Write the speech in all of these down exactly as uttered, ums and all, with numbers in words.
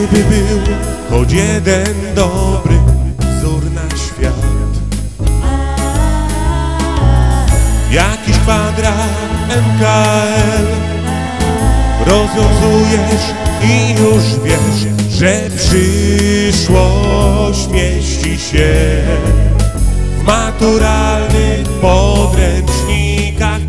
Gdyby był choć jeden dobry wzór na świat, jakiś kwadrat M K L rozwiązujesz i już wiesz, że przyszłość mieści się w maturalnych podręcznikach.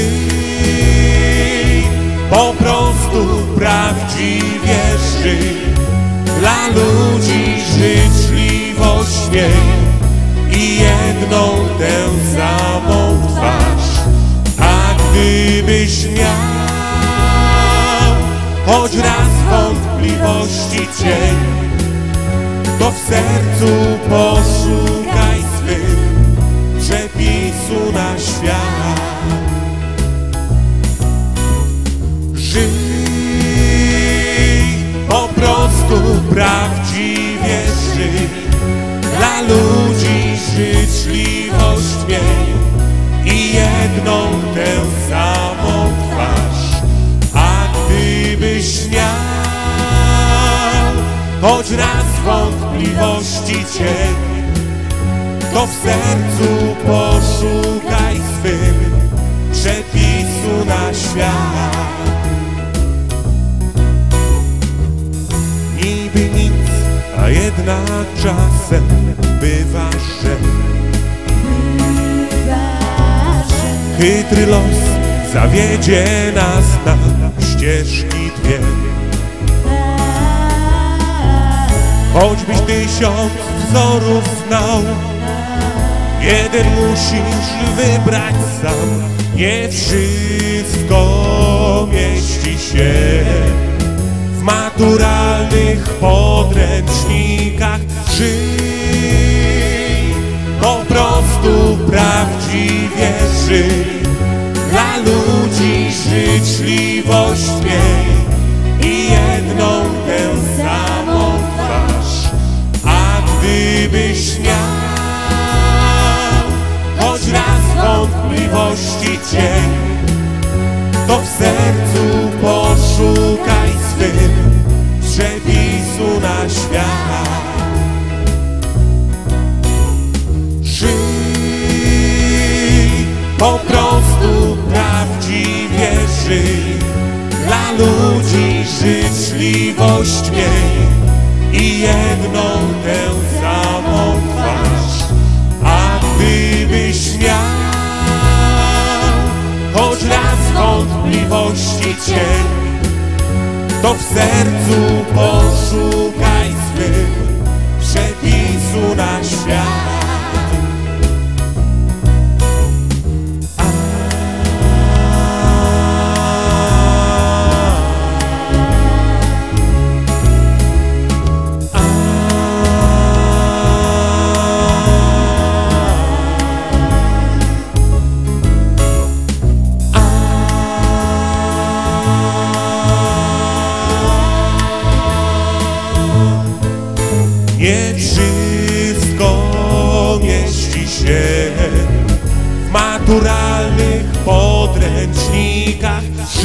Żyj, po prostu prawdziwie żyj, dla ludzi życzliwość miej i jedną tę samą twarz. A gdybyś miał choć raz wątpliwości cień, to w sercu poszukaj swym przepisu na świat. Żyj, po prostu prawdziwie żyj, dla ludzi życzliwość miej i jedną tę samą twarz. A gdybyś miał choć raz wątpliwości cień, to w sercu poszukaj swym przepisu na świat. Niby nic, a jednak czasem bywa, że chytry los zawiedzie nas na ścieżki dwie. Choćbyś tysiąc wzorów znał, jeden musisz wybrać sam. Nie wszystko mieści się w maturalnych podręcznikach. Żyj, po prostu prawdziwie żyj, dla ludzi życzliwość miej i jedną tę samą twarz. A gdybyś miał choć raz wątpliwości cień, to w sercu poszukaj swym przepisu na świat. Żyj, po prostu prawdziwie żyj, dla ludzi życzliwość miej i jedną tę samą twarz. A gdybyś miał choć raz wątpliwości cień, to w sercu poszukaj swym przepisu na świat. Nie wszystko mieści się w maturalnych podręcznikach.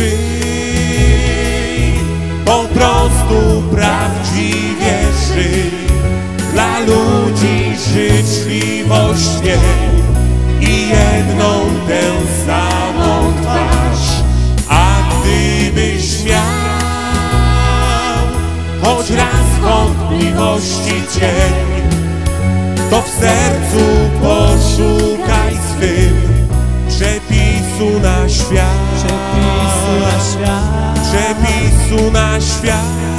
Żyj, po prostu prawdziwie żyj, dla ludzi życzliwość miej i jedną tę samą twarz. A gdybyś miał choć raz wątpliwości cień, to w sercu poszukaj swym przepisu na świat. Przepisu na świat. Przepisu na świat.